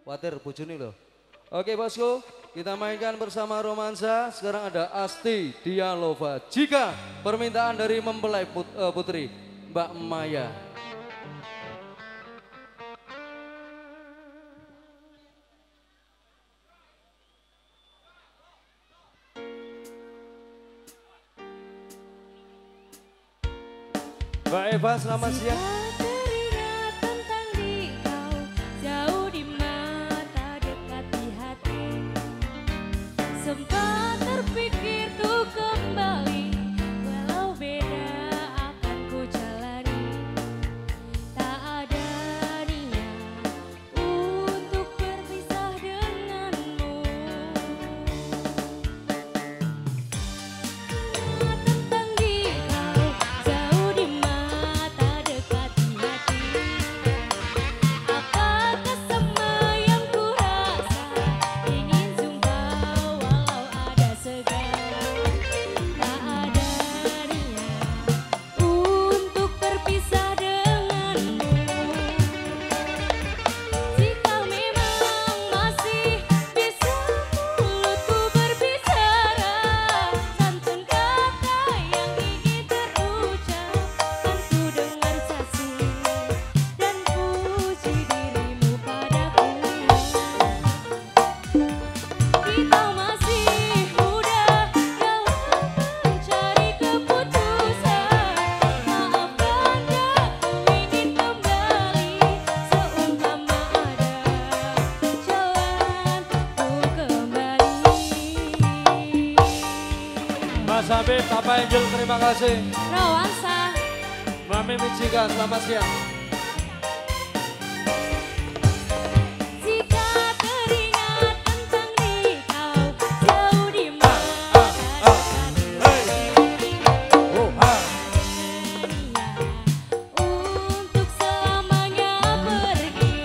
Watir bojone loh. Oke bosku, kita mainkan bersama romansa. Sekarang ada Asti Dialova. Jika permintaan dari mempelai putri Mbak Maya. Mbak Eva, selamat siang. Sempat terpikir tuh kembali, walau beda akan ku jalani. Tak ada niat untuk berpisah denganmu. Tentang dikau jauh di mata dekat di hati. Apakah sama yang ku rasa, ingin jumpa walau ada segala. Tak ada niat untuk berpisah denganmu. Jika memang masih bisa mulutku berbicara, santun kata yang ingin terucap, kan ku dengar saksi dan puji dirimu padaku. Kita masih muda dalam mencari keputusan. Maafkan aku ingin kembali, seumpama ada jalan untuk kembali. Mas Habib, Papa Angel, terima kasih. Rowansa. Mami Michika, selamat siang. Jika teringat tentang dikau jauh di mata dekat untuk selamanya pergi.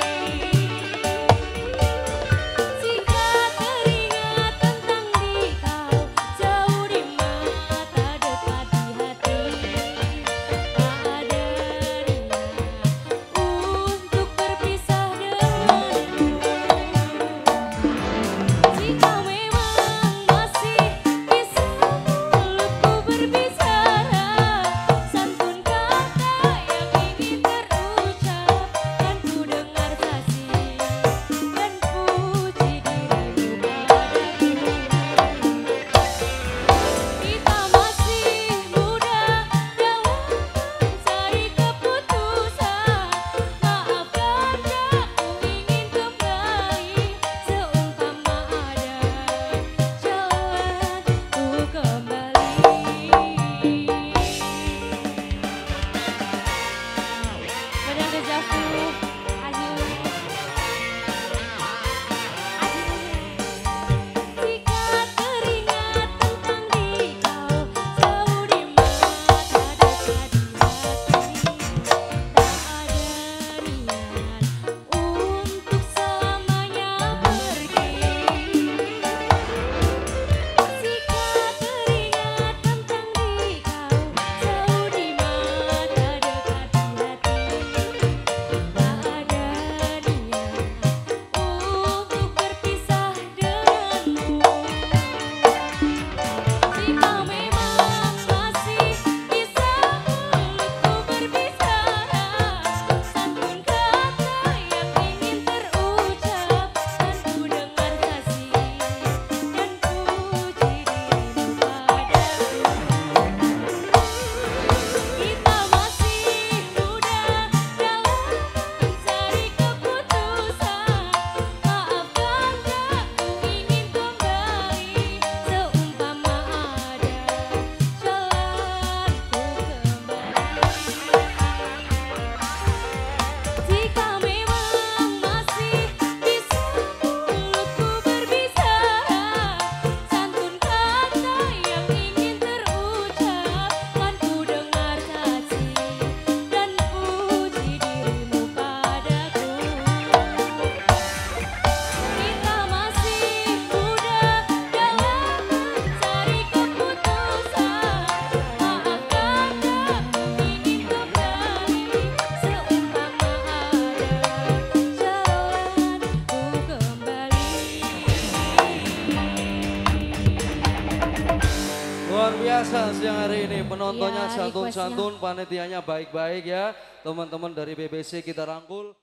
Jika teringat tentang dikau jauh di mata dekat di hati. Tak ada niat Luar biasa siang hari ini penontonnya Iya, santun-santun, panitianya baik-baik ya. Teman-teman dari BBC kita rangkul.